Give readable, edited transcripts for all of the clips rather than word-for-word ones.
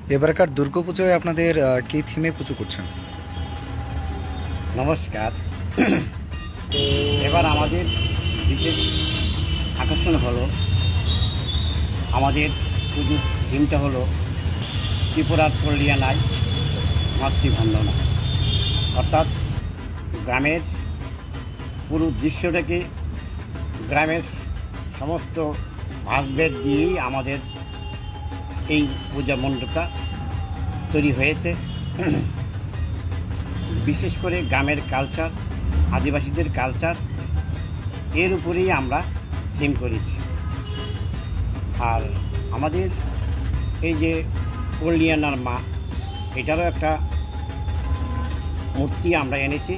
এবারকার দুর্গাপুজোয় আপনাদের কি থিমে পুজো করছেন? নমস্কার। এবার আমাদের বিশেষ আকর্ষণ হলো, আমাদের পুজোর থিমটা হলো ত্রিপুরার কল্যাণায় মাতৃবন্দনা। অর্থাৎ গ্রামের পুরো দৃশ্যটাকে গ্রামের সমস্ত ভাগভেদ দিয়েই আমাদের এই পূজা মণ্ডপটা তৈরি হয়েছে। বিশেষ করে গ্রামের কালচার, আদিবাসীদের কালচার, এর উপরেই আমরা থিম করেছি। আর আমাদের এই যে কল্যাণার মা, এটারও একটা মূর্তি আমরা এনেছি।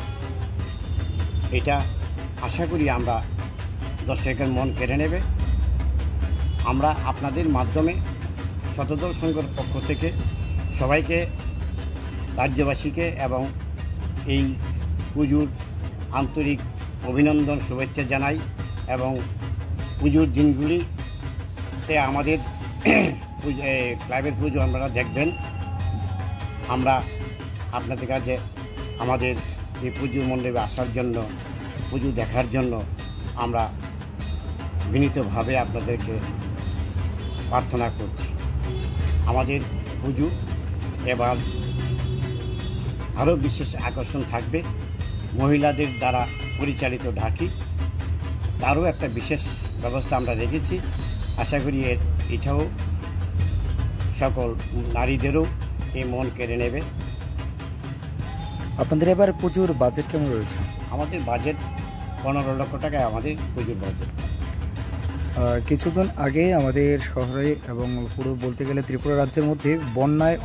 এটা আশা করি আমরা দর্শকের মন কেড়ে নেবে। আমরা আপনাদের মাধ্যমে শতদল সংঘের পক্ষ থেকে সবাইকে, রাজ্যবাসীকে এবং এই পুজোর আন্তরিক অভিনন্দন, শুভেচ্ছা জানাই। এবং পুজোর দিনগুলিতে আমাদের ক্লাবের পুজো আপনারা দেখবেন। আমরা আপনাদের কাছে আমাদের এই পুজো মণ্ডপে আসার জন্য, পুজো দেখার জন্য আমরা বিনীতভাবে আপনাদেরকে প্রার্থনা করছি। আমাদের পুজো এবার আরও বিশেষ আকর্ষণ থাকবে। মহিলাদের দ্বারা পরিচালিত ঢাকি, তারও একটা বিশেষ ব্যবস্থা আমরা রেখেছি। আশা করি এটাও সকল নারীদেরও এই মন কেড়ে নেবে। আপনাদের এবার পুজোর বাজেট কেমন রয়েছে? আমাদের বাজেট 15 লক্ষ টাকা আমাদের পুজোর বাজেট। কিছুদিন আগে আমাদের শহরে এবং পুরো বলতে গেলে ত্রিপুরা রাজ্যের মধ্যে বন্যায়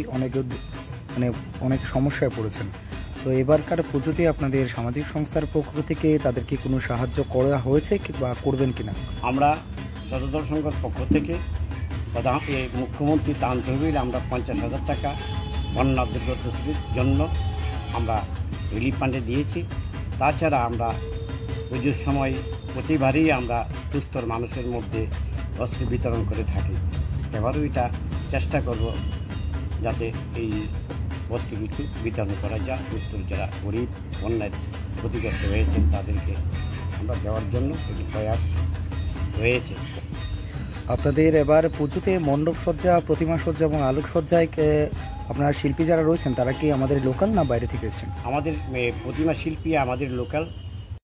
অনেক সমস্যায় পড়েছেন। তো এবারকার পুজোতে আপনাদের সামাজিক সংস্থার পক্ষ থেকে তাদেরকে কোনো সাহায্য করা হয়েছে বা করবেন কিনা? আমরা শতদল সংঘের পক্ষ থেকে মুখ্যমন্ত্রী ত্রাণ তহবিল আমরা 50,000 টাকা বন্যা দুর্গতদের জন্য আমরা রিলিফ ফান্ডে দিয়েছি। তাছাড়া আমরা পুজোর সময় প্রতিবারই আমরা দুস্থর মানুষের মধ্যে বস্ত্র বিতরণ করে থাকি। এবারও এটা চেষ্টা করব যাতে এই বস্ত্র কিছু বিতরণ করা যায়। দুস্থর যারা গরিব, বন্যায় ক্ষতিগ্রস্ত হয়েছেন তাদেরকে আমরা দেওয়ার জন্য একটি প্রয়াস রয়েছে। আপনাদের এবার পুজোতে মণ্ডপ সজ্জা, প্রতিমা সজ্জা এবং আলোকসজ্জায় আপনার শিল্পী যারা রয়েছেন তারা কি আমাদের লোকাল না বাইরে থেকে এসেছেন? আমাদের প্রতিমা শিল্পী আমাদের লোকাল।